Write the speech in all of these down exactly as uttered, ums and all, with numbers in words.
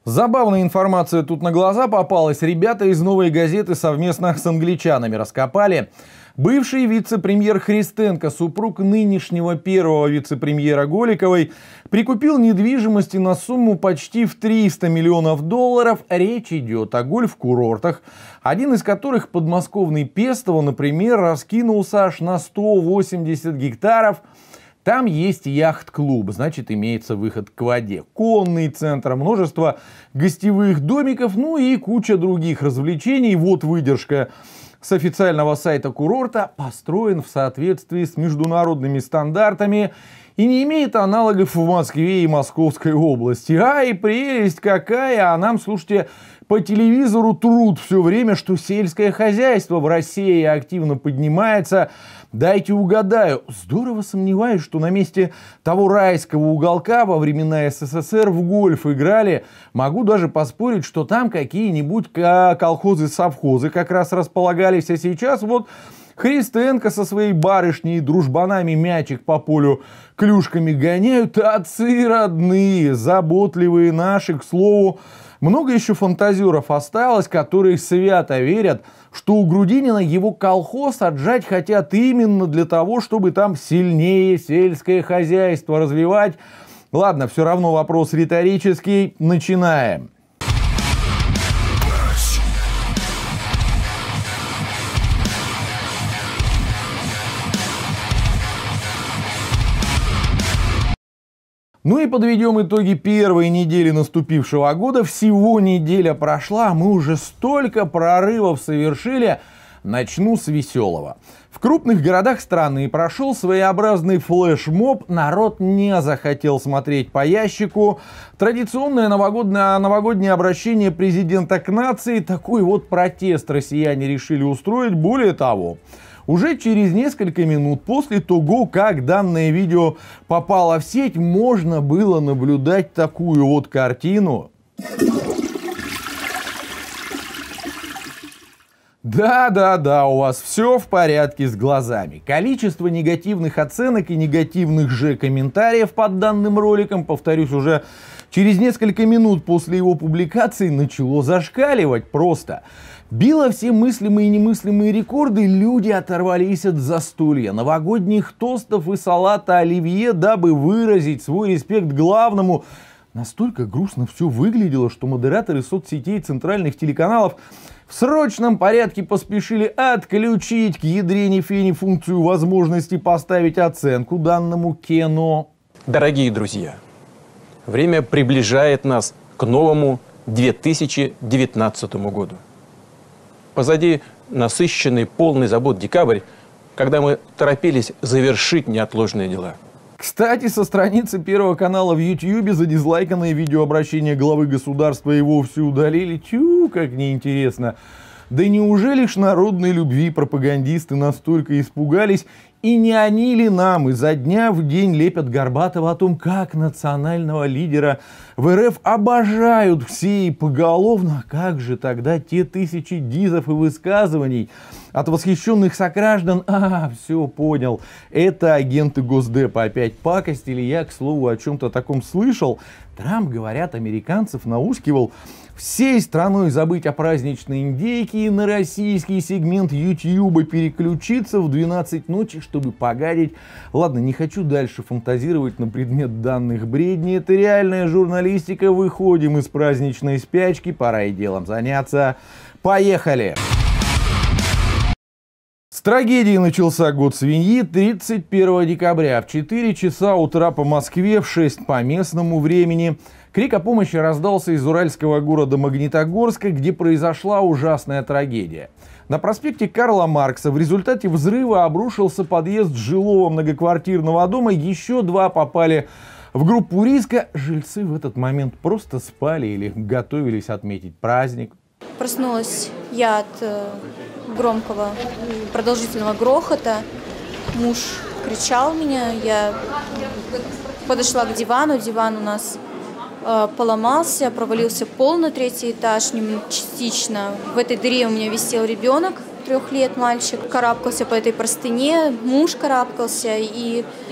Забавная информация тут на глаза попалась. Ребята из «Новой газеты» совместно с англичанами раскопали. Бывший вице-премьер Христенко, супруг нынешнего первого вице-премьера Голиковой, прикупил недвижимости на сумму почти в триста миллионов долларов. Речь идет о гольф-курортах, один из которых, подмосковный Пестово, например, раскинулся аж на сто восемьдесят гектаров. Там есть яхт-клуб, значит, имеется выход к воде, конный центр, множество гостевых домиков, ну и куча других развлечений. Вот выдержка с официального сайта курорта: построен в соответствии с международными стандартами и не имеет аналогов в Москве и Московской области. Ай, прелесть какая! А нам, слушайте, по телевизору трут все время, что сельское хозяйство в России активно поднимается. Дайте угадаю, здорово сомневаюсь, что на месте того райского уголка во времена СССР в гольф играли. Могу даже поспорить, что там какие-нибудь колхозы-совхозы как раз располагались. А сейчас вот Христенко со своей барышней и дружбанами мячик по полю клюшками гоняют. Отцы родные, заботливые наши, к слову. Много еще фантазеров осталось, которые свято верят, что у Грудинина его колхоз отжать хотят именно для того, чтобы там сильнее сельское хозяйство развивать. Ладно, все равно вопрос риторический. Начинаем. Ну и подведем итоги первой недели наступившего года. Всего неделя прошла, а мы уже столько прорывов совершили. Начну с веселого. В крупных городах страны прошел своеобразный флешмоб. Народ не захотел смотреть по ящику. Традиционное новогоднее, новогоднее обращение президента к нации. Такой вот протест россияне решили устроить. Более того, уже через несколько минут после того, как данное видео попало в сеть, можно было наблюдать такую вот картину. Да-да-да, у вас все в порядке с глазами. Количество негативных оценок и негативных же комментариев под данным роликом, повторюсь, уже через несколько минут после его публикации начало зашкаливать просто. Било все мыслимые и немыслимые рекорды, люди оторвались от застолья, новогодних тостов и салата оливье, дабы выразить свой респект главному. Настолько грустно все выглядело, что модераторы соцсетей центральных телеканалов в срочном порядке поспешили отключить к ядрене фени функцию возможности поставить оценку данному кино. Дорогие друзья, время приближает нас к новому две тысячи девятнадцатому году. Позади насыщенный, полный забот декабрь, когда мы торопились завершить неотложные дела. Кстати, со страницы Первого канала в Ютьюбе задизлайканное видеообращение главы государства и вовсе удалили. Чу, как неинтересно. Да неужели ж народной любви пропагандисты настолько испугались? И не они ли нам изо дня в день лепят Горбатова о том, как национального лидера в РФ обожают все и поголовно? Как же тогда те тысячи дизов и высказываний от восхищенных сограждан? А, все понял. Это агенты Госдепа опять пакостили. Я, к слову, о чем-то таком слышал. Трамп, говорят, американцев наускивал всей страной забыть о праздничной индейке и на российский сегмент Ютьюба переключиться в двенадцать ночи, чтобы погадить. Ладно, не хочу дальше фантазировать на предмет данных бредней. Это реальная журналистика. Выходим из праздничной спячки. Пора и делом заняться. Поехали! С трагедии начался год свиньи. Тридцать первого декабря в четыре часа утра по Москве, в шесть по местному времени, крик о помощи раздался из уральского города Магнитогорска, где произошла ужасная трагедия. На проспекте Карла Маркса в результате взрыва обрушился подъезд жилого многоквартирного дома. Еще два попали в группу риска. Жильцы в этот момент просто спали или готовились отметить праздник. Проснулась я от э, громкого, продолжительного грохота. Муж кричал меня. Я подошла к дивану. Диван у нас э, поломался, провалился пол на третий этаж частично. В этой дыре у меня висел ребенок, трех лет мальчик. Карабкался по этой простыне, муж карабкался. И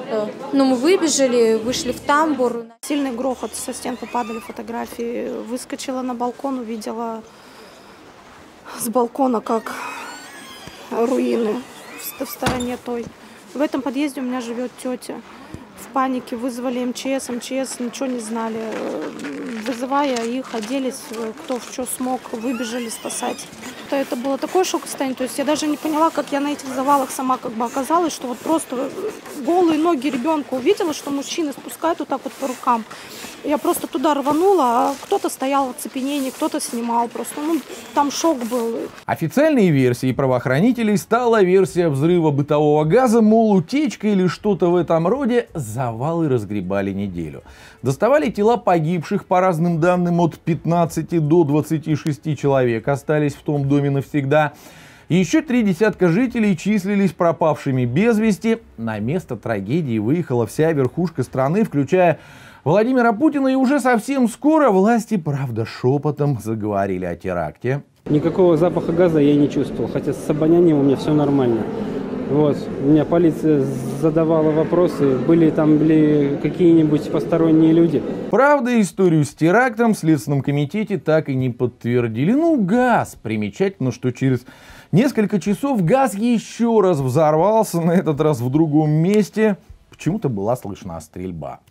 Ну, мы выбежали, вышли в тамбур. Сильный грохот, со стен попадали фотографии. Выскочила на балкон, увидела с балкона, как руины в стороне той. В этом подъезде у меня живет тетя. В панике вызвали МЧС, МЧС ничего не знали. Вызывая их, оделись, кто в что смог, выбежали спасать. Это было такое шок-состояние, то есть я даже не поняла, как я на этих завалах сама как бы оказалась, что вот просто голые ноги ребенка увидела, что мужчины спускают вот так вот по рукам. Я просто туда рванула, а кто-то стоял в оцепенении, кто-то снимал просто. Ну, там шок был. Официальной версией правоохранителей стала версия взрыва бытового газа, мол, утечка или что-то в этом роде. Завалы разгребали неделю. Доставали тела погибших, по разным данным, от пятнадцати до двадцати шести человек остались в том доме навсегда. Еще три десятка жителей числились пропавшими без вести. На место трагедии выехала вся верхушка страны, включая Владимира Путина, и уже совсем скоро власти, правда, шепотом заговорили о теракте. Никакого запаха газа я не чувствовал, хотя с обонянием у меня все нормально. Вот. У меня полиция задавала вопросы, были там были какие-нибудь посторонние люди. Правда, историю с терактом в Следственном комитете так и не подтвердили. Ну, газ. Примечательно, что через несколько часов газ еще раз взорвался, на этот раз в другом месте. Почему-то была слышна стрельба.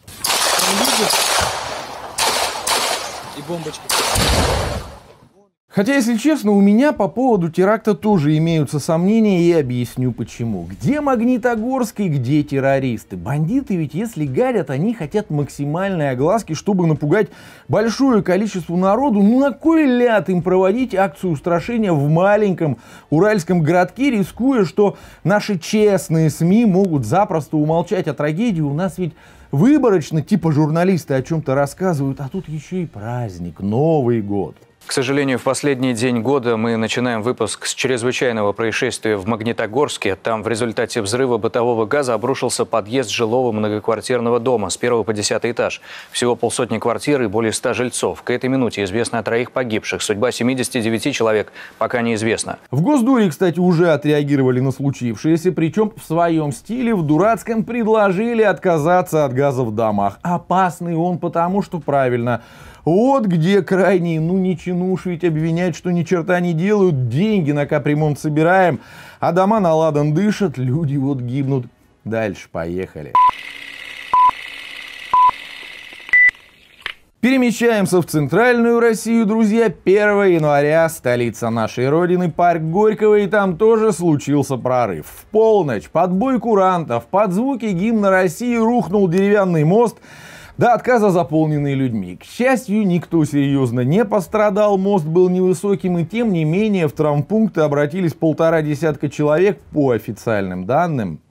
И бомбочки. Хотя, если честно, у меня по поводу теракта тоже имеются сомнения, и объясню почему. Где Магнитогорск и где террористы? Бандиты ведь, если гадят, они хотят максимальной огласки, чтобы напугать большое количество народу. Ну на кой ляд им проводить акцию устрашения в маленьком уральском городке, рискуя, что наши честные СМИ могут запросто умолчать о трагедии? У нас ведь выборочно, типа журналисты о чем-то рассказывают, а тут еще и праздник, Новый год. К сожалению, в последний день года мы начинаем выпуск с чрезвычайного происшествия в Магнитогорске. Там в результате взрыва бытового газа обрушился подъезд жилого многоквартирного дома с первого по десятый этаж. Всего полсотни квартир и более ста жильцов. К этой минуте известно о троих погибших. Судьба семидесяти девяти человек пока неизвестна. В Госдуме, кстати, уже отреагировали на случившееся, причем в своем стиле, в дурацком, предложили отказаться от газа в домах. Опасный он потому, что правильно. Вот где крайние, ну не чинуш ведь обвинять, что ни черта не делают, деньги на капремонт собираем, а дома на ладан дышат, люди вот гибнут. Дальше поехали. Перемещаемся в центральную Россию, друзья. первого января, столица нашей родины, парк Горького, и там тоже случился прорыв. В полночь под бой курантов, под звуки гимна России рухнул деревянный мост, до отказа заполненный людьми. К счастью, никто серьезно не пострадал, мост был невысоким, и тем не менее в травмпункты обратились полтора десятка человек по официальным данным.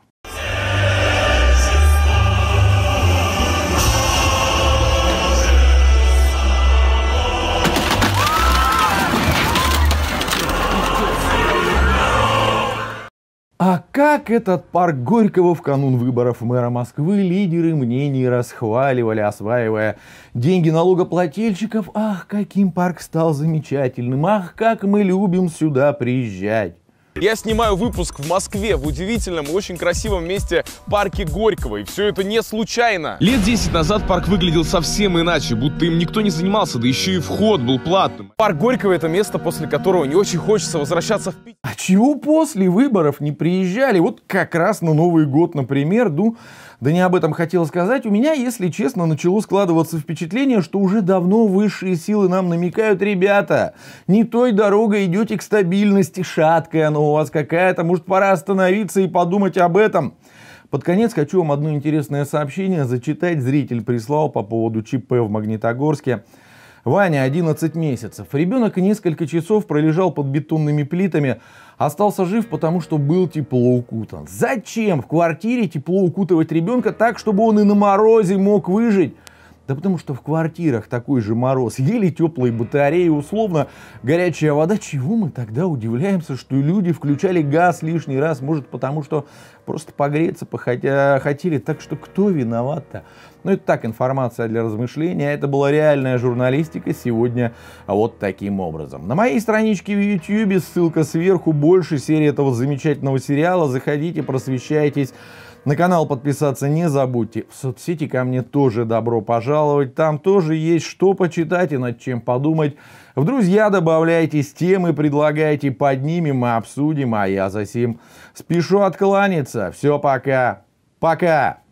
А как этот парк Горького в канун выборов мэра Москвы лидеры мнений расхваливали, осваивая деньги налогоплательщиков. Ах, каким парк стал замечательным, ах, как мы любим сюда приезжать. Я снимаю выпуск в Москве, в удивительном и очень красивом месте парке Горького. И все это не случайно. Лет десять назад парк выглядел совсем иначе, будто им никто не занимался, да еще и вход был платным. Парк Горького — это место, после которого не очень хочется возвращаться в Питер. А чего после выборов не приезжали? Вот как раз на Новый год, например, ну, да не об этом хотел сказать. У меня, если честно, начало складываться впечатление, что уже давно высшие силы нам намекают: ребята, не той дорогой идете к стабильности, шаткая она у вас какая-то, может, пора остановиться и подумать об этом. Под конец хочу вам одно интересное сообщение зачитать. Зритель прислал по поводу ЧП в Магнитогорске. Ваня, одиннадцать месяцев. Ребенок несколько часов пролежал под бетонными плитами. Остался жив, потому что был тепло укутан. Зачем в квартире тепло укутывать ребенка так, чтобы он и на морозе мог выжить? Да потому что в квартирах такой же мороз, еле теплые батареи, условно горячая вода. Чего мы тогда удивляемся, что люди включали газ лишний раз? Может, потому что просто погреться похотя, хотели. Так что кто виноват-то? Ну, это так, информация для размышления. Это была реальная журналистика сегодня вот таким образом. На моей страничке в ютубе, ссылка сверху, больше серии этого замечательного сериала. Заходите, просвещайтесь. На канал подписаться не забудьте. В соцсети ко мне тоже добро пожаловать. Там тоже есть что почитать и над чем подумать. В друзья добавляйтесь, темы предлагайте, поднимем и обсудим. А я за сим спешу откланяться. Все, пока. Пока.